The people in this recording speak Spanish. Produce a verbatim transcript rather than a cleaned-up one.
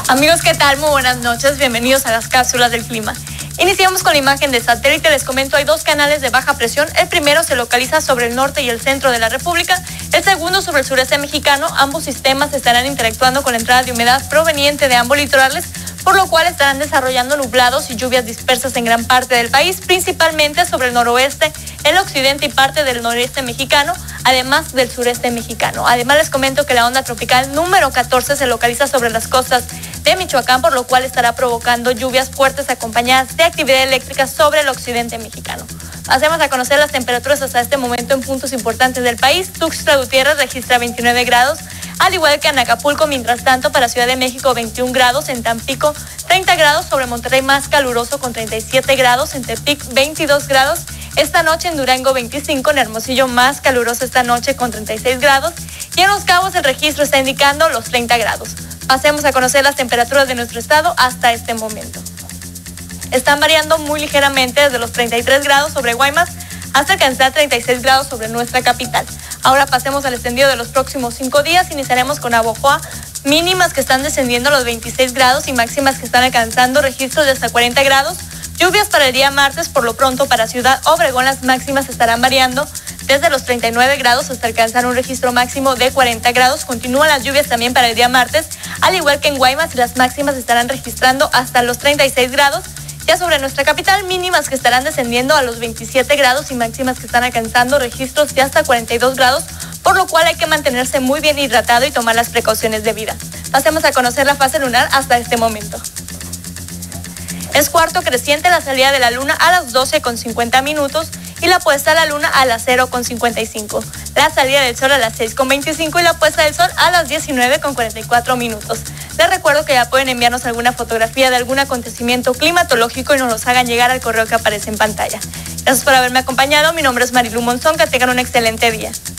Amigos, ¿qué tal? Muy buenas noches, bienvenidos a las cápsulas del clima. Iniciamos con la imagen de satélite. Les comento, hay dos canales de baja presión. El primero se localiza sobre el norte y el centro de la República, el segundo sobre el sureste mexicano. Ambos sistemas estarán interactuando con la entrada de humedad proveniente de ambos litorales, por lo cual estarán desarrollando nublados y lluvias dispersas en gran parte del país, principalmente sobre el noroeste, el occidente y parte del noreste mexicano, además del sureste mexicano. Además, les comento que la onda tropical número catorce se localiza sobre las costas de Michoacán, por lo cual estará provocando lluvias fuertes acompañadas de actividad eléctrica sobre el occidente mexicano. Hacemos a conocer las temperaturas hasta este momento en puntos importantes del país. Tuxtla Gutiérrez registra veintinueve grados, al igual que en Acapulco. Mientras tanto, para Ciudad de México veintiún grados, en Tampico treinta grados, sobre Monterrey más caluroso con treinta y siete grados, en Tepic veintidós grados, esta noche en Durango veinticinco, en Hermosillo más caluroso esta noche con treinta y seis grados y en Los Cabos el registro está indicando los treinta grados. Pasemos a conocer las temperaturas de nuestro estado hasta este momento. Están variando muy ligeramente desde los treinta y tres grados sobre Guaymas hasta alcanzar treinta y seis grados sobre nuestra capital. Ahora pasemos al extendido de los próximos cinco días. Iniciaremos con Navojoa, mínimas que están descendiendo a los veintiséis grados y máximas que están alcanzando registros de hasta cuarenta grados. Lluvias para el día martes. Por lo pronto, para Ciudad Obregón las máximas estarán variando desde los treinta y nueve grados hasta alcanzar un registro máximo de cuarenta grados. Continúan las lluvias también para el día martes, al igual que en Guaymas, las máximas estarán registrando hasta los treinta y seis grados. Ya sobre nuestra capital, mínimas que estarán descendiendo a los veintisiete grados y máximas que están alcanzando registros de hasta cuarenta y dos grados, por lo cual hay que mantenerse muy bien hidratado y tomar las precauciones debidas. Pasemos a conocer la fase lunar hasta este momento. Es cuarto creciente la salida de la luna a las doce con cincuenta minutos y la puesta de la luna a las cero con cincuenta y cinco. La salida del sol a las seis con veinticinco y la puesta del sol a las diecinueve con cuarenta y cuatro minutos. Les recuerdo que ya pueden enviarnos alguna fotografía de algún acontecimiento climatológico y nos los hagan llegar al correo que aparece en pantalla. Gracias por haberme acompañado. Mi nombre es Marilu Monzón. Que tengan un excelente día.